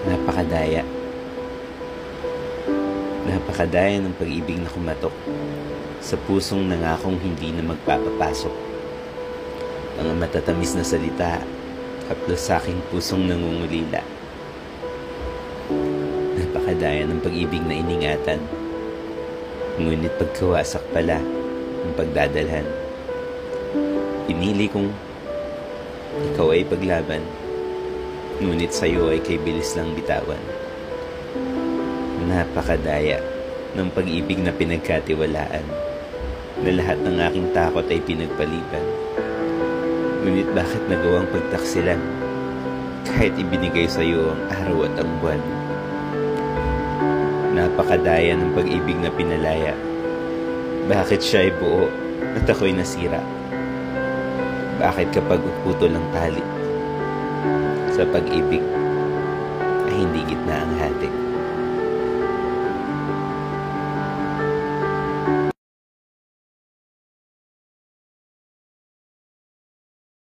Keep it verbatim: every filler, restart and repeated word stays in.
Napakadaya. Napakadaya ng pag-ibig na kumatok sa pusong nangakong hindi na magpapapasok. Mga matatamis na salita, haplos sa aking pusong nangungulila. Napakadaya ng pag-ibig na iningatan, ngunit pagkawasak pala ng pagdadalhan. Pinili kong ikaw ay paglaban, ngunit sa'yo ay kay bilis lang bitawan. Napakadaya ng pag-ibig na pinagkatiwalaan, na lahat ng aking takot ay pinagpaliban. Ngunit bakit nagawang pagtaksilan, kahit ibinigay sa'yo ang araw at ang buwan? Napakadaya ng pag-ibig na pinalaya, bakit siya ay buo at ako'y nasira? Bakit kapag uputol ang tali, sa pag-ibig ay hindi gitna ang hali?